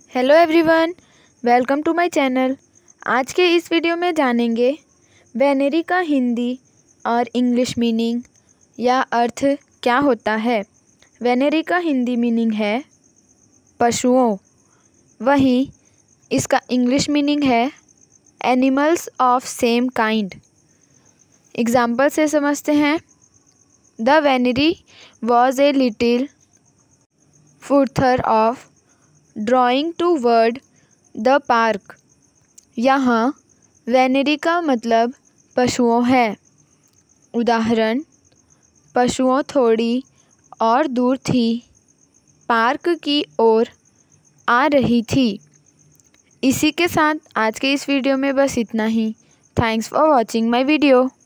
Hello everyone, welcome to my channel. आज के इस वीडियो में जानेंगे वेनेरी का हिंदी और इंग्लिश मीनिंग या अर्थ क्या होता है। वेनेरी का हिंदी मीनिंग है पशुओं, वहीं इसका इंग्लिश मीनिंग है animals of same kind. Example से समझते हैं। The venery was a little further of drawing toward the park. यहाँ वेनेरी का मतलब पशुओं है। उदाहरण, पशुओं थोड़ी और दूर थी, पार्क की ओर आ रही थी। इसी के साथ आज के इस वीडियो में बस इतना ही। Thanks for watching my video.